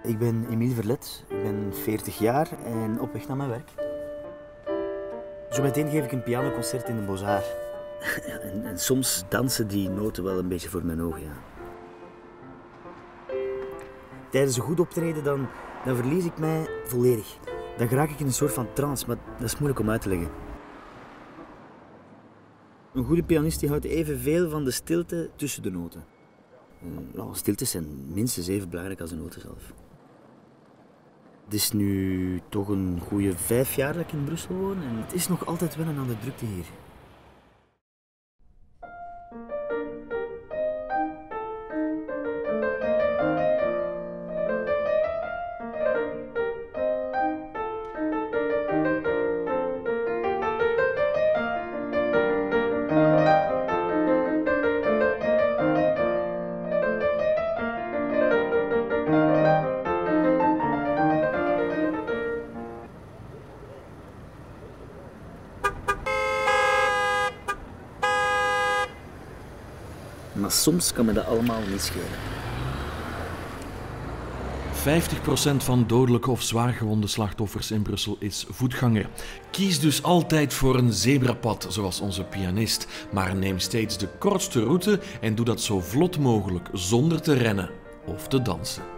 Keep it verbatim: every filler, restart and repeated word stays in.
Ik ben Emiel Verlet, ik ben veertig jaar en op weg naar mijn werk. Zometeen geef ik een pianoconcert in de Beaux-Arts. Ja, en, en soms dansen die noten wel een beetje voor mijn ogen, ja. Tijdens een goed optreden dan, dan verlies ik mij volledig. Dan raak ik in een soort van trance, maar dat is moeilijk om uit te leggen. Een goede pianist die houdt evenveel van de stilte tussen de noten. Nou, stiltes zijn minstens even belangrijk als de noten zelf. Het is nu toch een goede vijf jaar dat ik in Brussel woon en het is nog altijd wennen aan de drukte hier. Maar soms kan me dat allemaal niet schelen. vijftig procent van dodelijke of zwaargewonde slachtoffers in Brussel is voetganger. Kies dus altijd voor een zebrapad, zoals onze pianist. Maar neem steeds de kortste route en doe dat zo vlot mogelijk, zonder te rennen of te dansen.